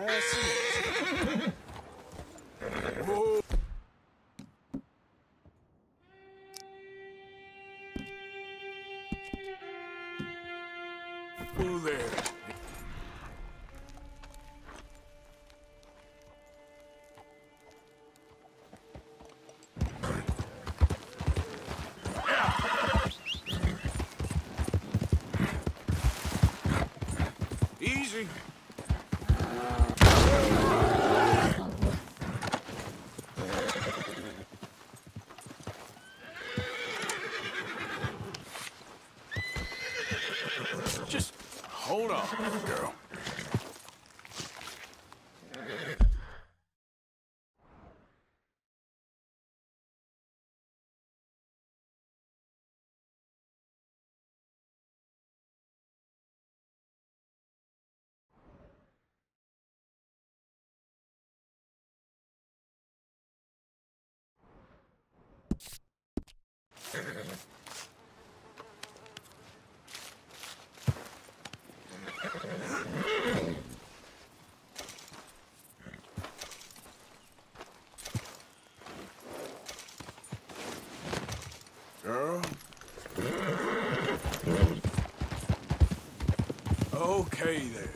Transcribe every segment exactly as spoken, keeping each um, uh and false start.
Fascinating. Whoa. Who there? Easy. Just hold on, girl. Girl. Okay there.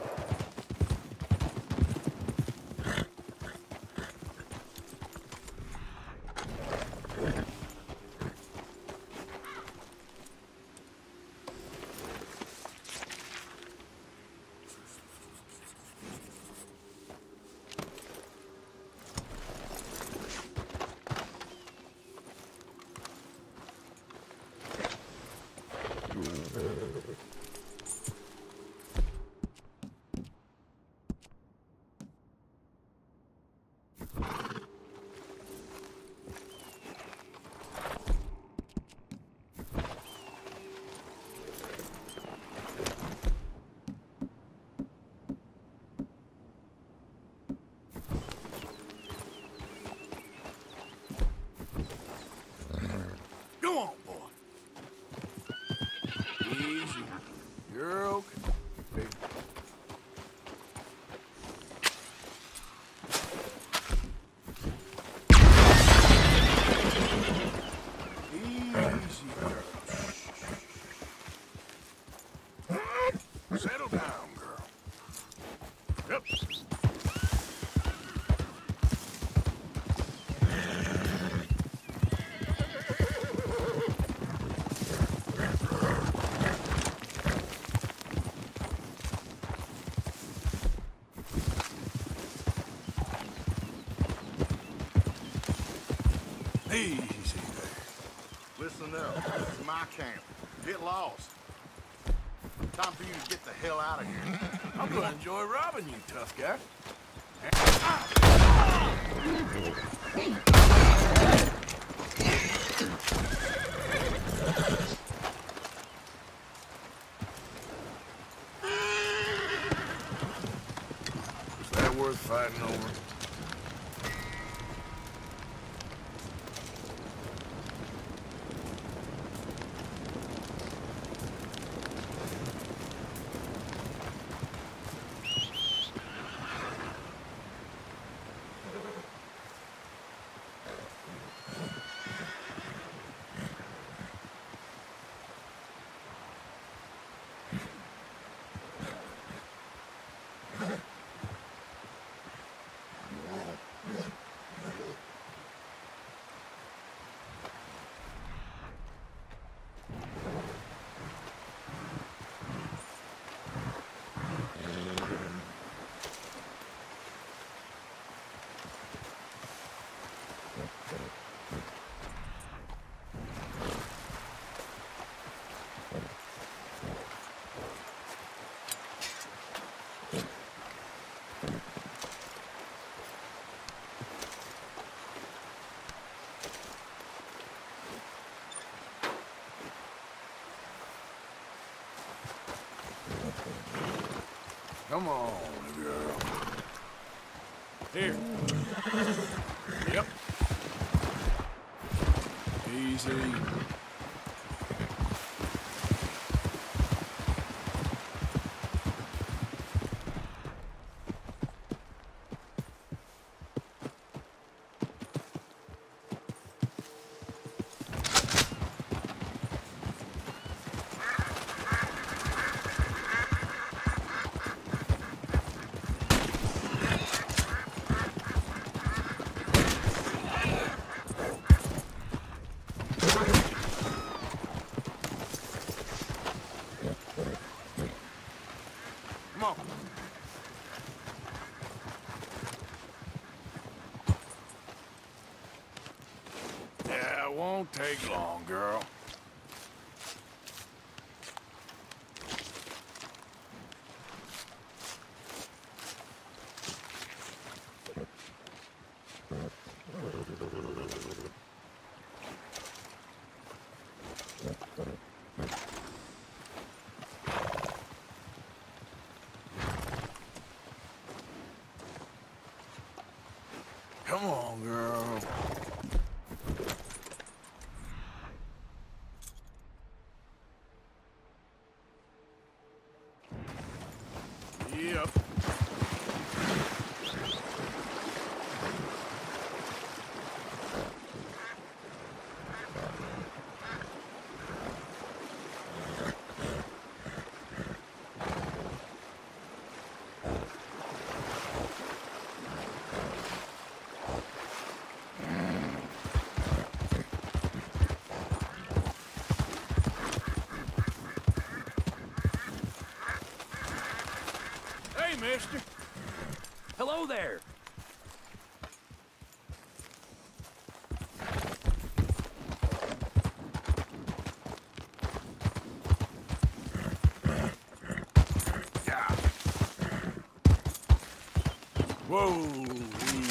Go on, boy. Easy. You're okay. Easy, girl. Settle down, girl. Yep. Easy there. Listen up. This is my camp. Get lost. Time for you to get the hell out of here. I'm gonna enjoy robbing you, tough guy. Is that worth fighting over? Come on, girl. Here. Yep. Easy. on. Yeah, it won't take long, girl. Come on, girl. Yep. Hey, mister. Hello there. Yeah. Whoa, easy.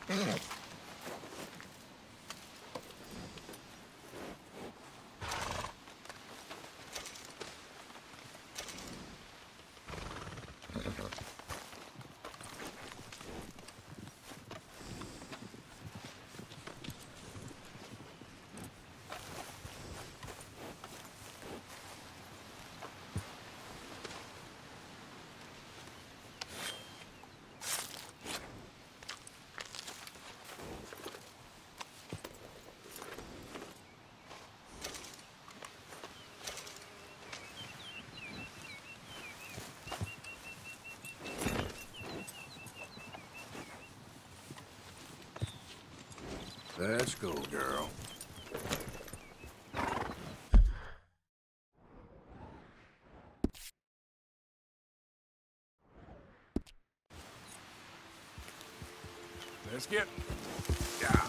Let's go, girl. Let's get... Yeah.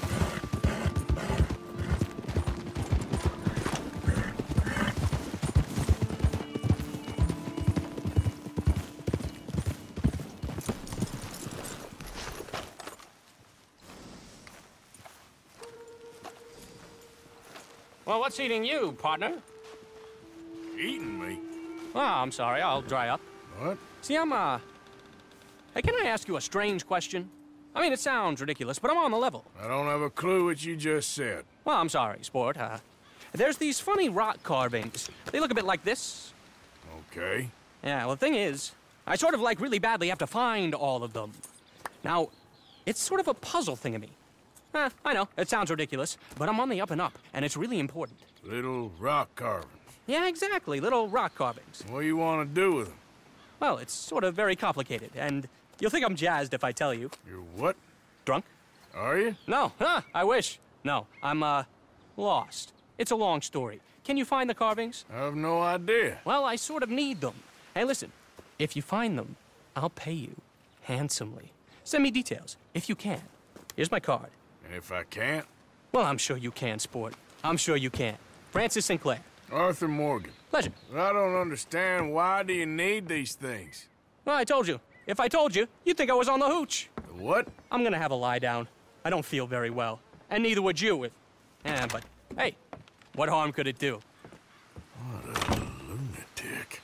Well, what's eating you, partner? Eating me? Oh, I'm sorry. I'll dry up. What? See, I'm, uh... Hey, can I ask you a strange question? I mean, it sounds ridiculous, but I'm on the level. I don't have a clue what you just said. Well, I'm sorry, sport. Uh, there's these funny rock carvings. They look a bit like this. Okay. Yeah, well, the thing is, I sort of, like, really badly have to find all of them. Now, it's sort of a puzzle thingamy. Eh, I know, it sounds ridiculous, but I'm on the up and up, and it's really important. Little rock carvings. Yeah, exactly, little rock carvings. What do you want to do with them? Well, it's sort of very complicated, and you'll think I'm jazzed if I tell you. You're what? Drunk? Are you? No, huh, I wish. No, I'm, uh, lost. It's a long story. Can you find the carvings? I have no idea. Well, I sort of need them. Hey, listen, if you find them, I'll pay you handsomely. Send me details, if you can. Here's my card. And if I can't? Well, I'm sure you can, sport. I'm sure you can. Francis Sinclair. Arthur Morgan. Pleasure. I don't understand. Why do you need these things? Well, I told you. If I told you, you'd think I was on the hooch. The what? I'm gonna have a lie down. I don't feel very well. And neither would you if... Eh, but, hey, what harm could it do? What a lunatic.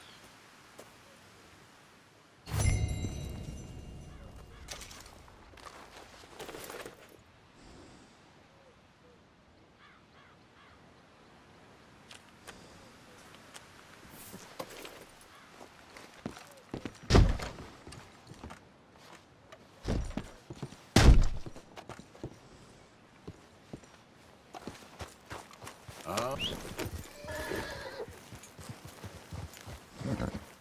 Uh.